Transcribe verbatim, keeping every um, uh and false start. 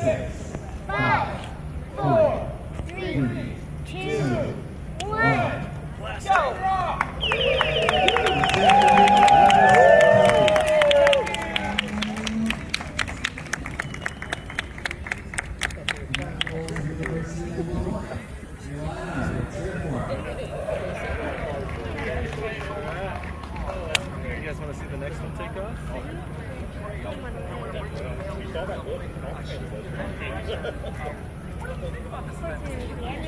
six, five, four, three, two, one. Go! You guys want to see the next one take off? We saw that building.